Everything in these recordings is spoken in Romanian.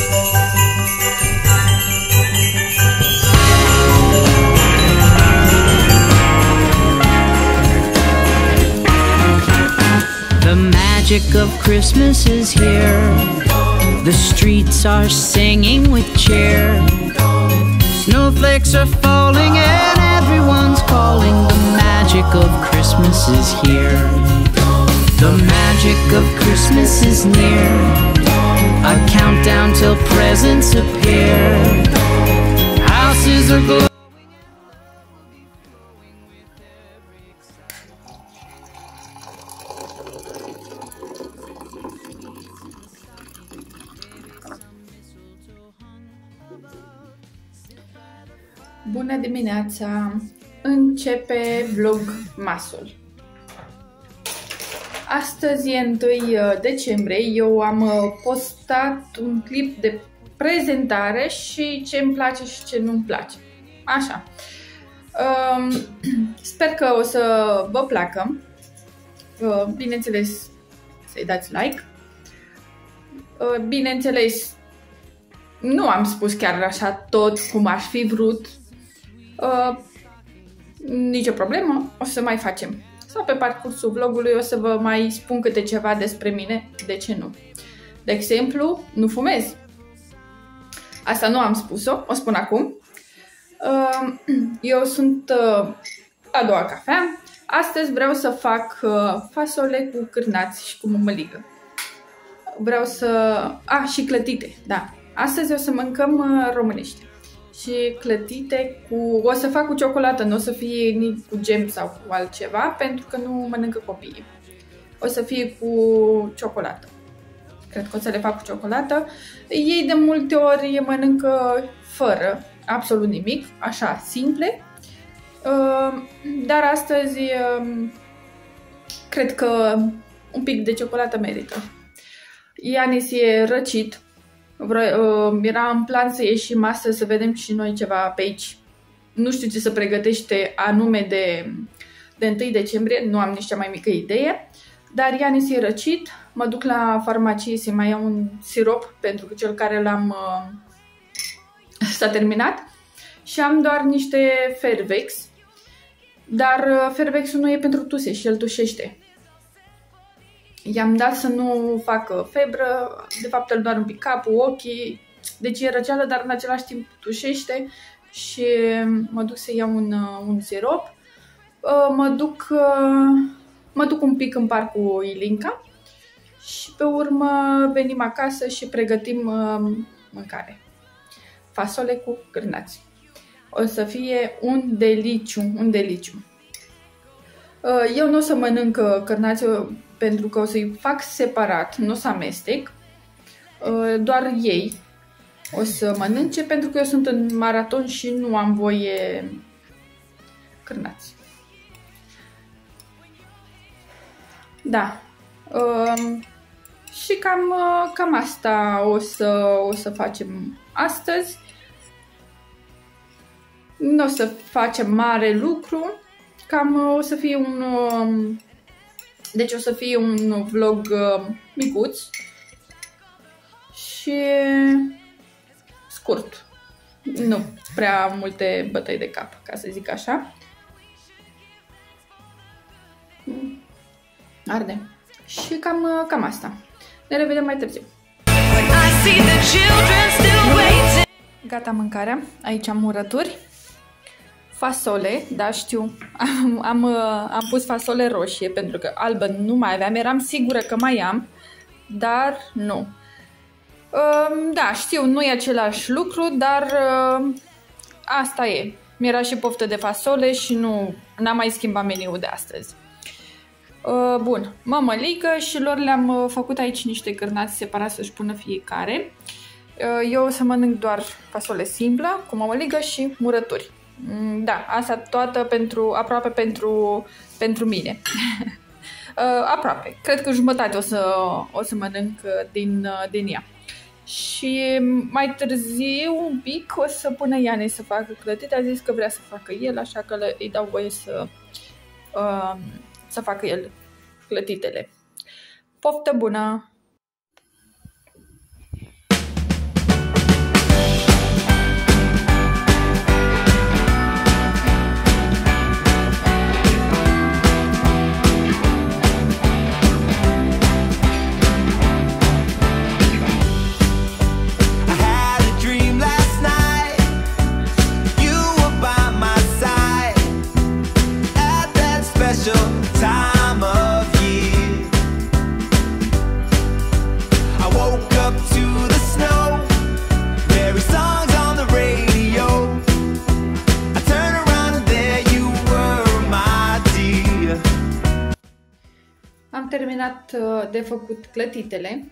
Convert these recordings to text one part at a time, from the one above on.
The magic of Christmas is here. The streets are singing with cheer. Snowflakes are falling and everyone's calling. The magic of Christmas is here. The magic of Christmas is near. A countdown till presents appear. Houses are glowing. Bună dimineața! Începe vlogmasul. Astăzi e 1 decembrie. Eu am postat un clip de prezentare și ce îmi place și ce nu îmi place. Așa. Sper că o să vă placă. Bineînțeles, să-i dați like. Bineînțeles, nu am spus chiar așa tot cum aș fi vrut. Nicio problemă, o să mai facem. Sau pe parcursul vlogului o să vă mai spun câte ceva despre mine, de ce nu. De exemplu, nu fumez. Asta nu am spus-o, o spun acum. Eu sunt a doua cafea. Astăzi vreau să fac fasole cu cârnați și cu mămăligă. Vreau să... și clătite, da. Astăzi o să mâncăm românește. Și clătite cu... O să fac cu ciocolată, nu o să fie nici cu gem sau cu altceva, pentru că nu mănâncă copiii. O să fie cu ciocolată. Cred că o să le fac cu ciocolată. Ei de multe ori mănâncă fără absolut nimic, așa, simple. Dar astăzi cred că un pic de ciocolată merită. Ianis e răcit. Era în plan să ieșim astăzi să vedem și noi ceva pe aici. Nu știu ce se pregătește anume de 1 decembrie, nu am nici cea mai mică idee. Dar Ianis e răcit, mă duc la farmacie să mai iau un sirop, pentru că cel care l-am s-a terminat. Și am doar niște Fervex, dar Fervexul nu e pentru tuse și el tușește. I-am dat să nu facă febră, de fapt îl doar un pic capul, ochii, deci e răceală, dar în același timp tușește și mă duc să iau un sirop. Mă duc un pic în parc cu Ilinca și pe urmă venim acasă și pregătim mâncare. Fasole cu cârnați. O să fie un deliciu, un deliciu. Eu nu o să mănânc cârnați pentru că o să-i fac separat, nu o să amestec. Doar ei o să mănânce pentru că eu sunt în maraton și nu am voie cârnați. Da. Și cam asta o să facem astăzi. Nu o să facem mare lucru. O să fie deci o să fie un vlog micuț și scurt. Nu prea multe bătăi de cap, ca să zic așa. Arde. Și cam asta. Ne revedem mai târziu. Gata mâncarea. Aici am murături. Fasole, da, știu, am pus fasole roșie pentru că albă nu mai aveam, eram sigură că mai am, dar nu. Da, știu, nu e același lucru, dar asta e. Mi-era și poftă de fasole și n-am mai schimbat meniul de astăzi. Bun, mămăligă și lor le-am făcut aici niște cârnați separați să-și pună fiecare. Eu o să mănânc doar fasole simplă, cu mămăligă și murături. Da, asta toată aproape pentru mine. Aproape. Cred că jumătate o să mănânc din ea. Și mai târziu un pic o să pună Iane să facă clătite. A zis că vrea să facă el, așa că îi dau voie să facă el clătitele. Poftă bună! terminat de făcut clătitele.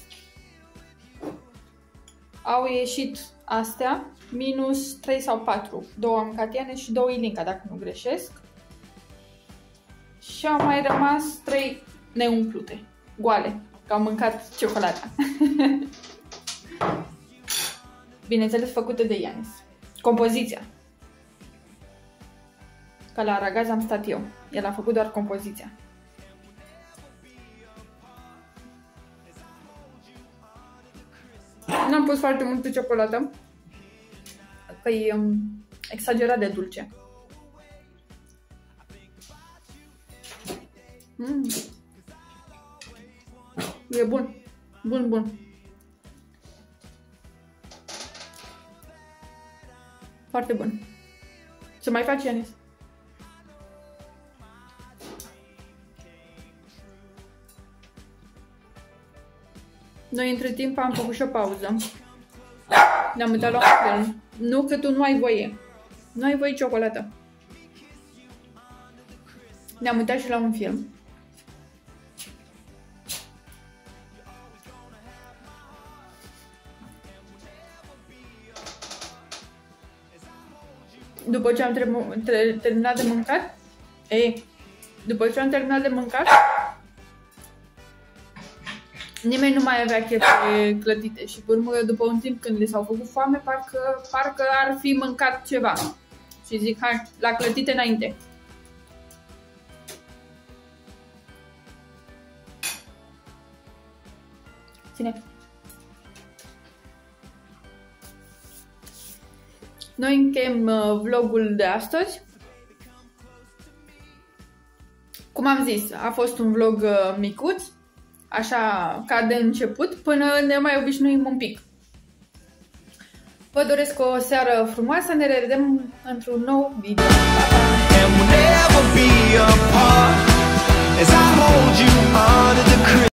Au ieșit astea minus 3 sau 4. 2 am Catiane și 2 Ilinca, dacă nu greșesc. Și au mai rămas 3 neumplute, goale, că au mâncat ciocolata. Bineînțeles, făcute de Ianis. Compoziția. Că la aragaz am stat eu. El a făcut doar compoziția. Nu am pus foarte multă ciocolată, că e exagerat de dulce. E bun. Bun, bun. Foarte bun. Ce mai faci, Ianis? Noi între timp am făcut și o pauză. Ne-am uitat la un film. Nu că tu nu ai voie. Nu ai voie ciocolată. Ne-am uitat și la un film. După ce am terminat de mâncat, după ce am terminat de mâncat, nimeni nu mai avea chef de clătite și pe urmă, după un timp când li s-au făcut foame, parcă ar fi mâncat ceva. Și zic, hai, la clătite înainte. Ține. Noi încheiem vlogul de astăzi. Cum am zis, a fost un vlog micuț, așa ca de început, până ne mai obișnuim un pic. Vă doresc o seară frumoasă, ne revedem într-un nou video. Pa, pa!